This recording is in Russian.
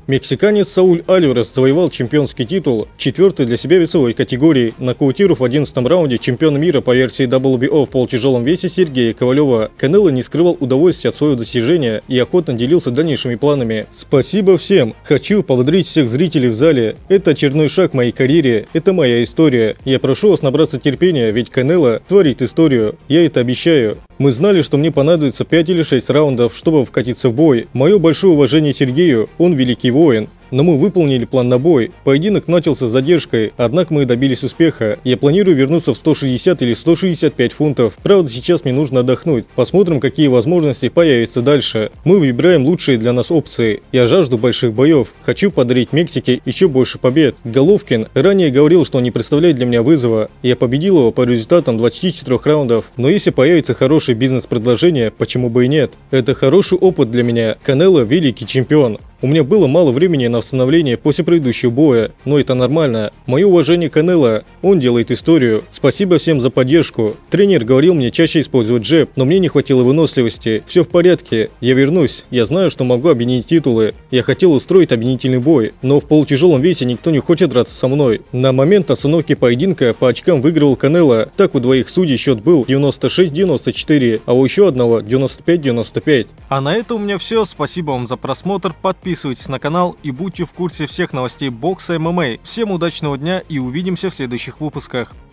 Мексиканец Сауль Альварес завоевал чемпионский титул, четвертый для себя весовой категории, нокаутировав в 11-м раунде чемпиона мира по версии WBO в полутяжелом весе Сергея Ковалева. Канело не скрывал удовольствия от своего достижения и охотно делился дальнейшими планами. Спасибо всем! Хочу поблагодарить всех зрителей в зале. Это очередной шаг в моей карьере, это моя история. Я прошу вас набраться терпения, ведь Канело творит историю. Я это обещаю. Мы знали, что мне понадобится 5 или 6 раундов, чтобы вкатиться в бой. Мое большое уважение Сергею, он великий воин. Но мы выполнили план на бой. Поединок начался с задержкой, однако мы добились успеха. Я планирую вернуться в 160 или 165 фунтов. Правда, сейчас мне нужно отдохнуть. Посмотрим, какие возможности появятся дальше. Мы выбираем лучшие для нас опции. Я жажду больших боев. Хочу подарить Мексике еще больше побед. Головкин ранее говорил, что он не представляет для меня вызова. Я победил его по результатам 24 раундов. Но если появится хорошее бизнес-предложение, почему бы и нет? Это хороший опыт для меня. Канело великий чемпион. У меня было мало времени на восстановление после предыдущего боя, но это нормально. Мое уважение Канело, он делает историю. Спасибо всем за поддержку. Тренер говорил мне чаще использовать джеб, но мне не хватило выносливости. Все в порядке, я вернусь. Я знаю, что могу объединить титулы. Я хотел устроить объединительный бой, но в полутяжелом весе никто не хочет драться со мной. На момент остановки поединка по очкам выигрывал Канело. Так у двоих судей счет был 96-94, а у еще одного 95-95. А на этом у меня все. Спасибо вам за просмотр. Подписывайтесь на канал и будьте в курсе всех новостей бокса и ММА. Всем удачного дня и увидимся в следующих выпусках.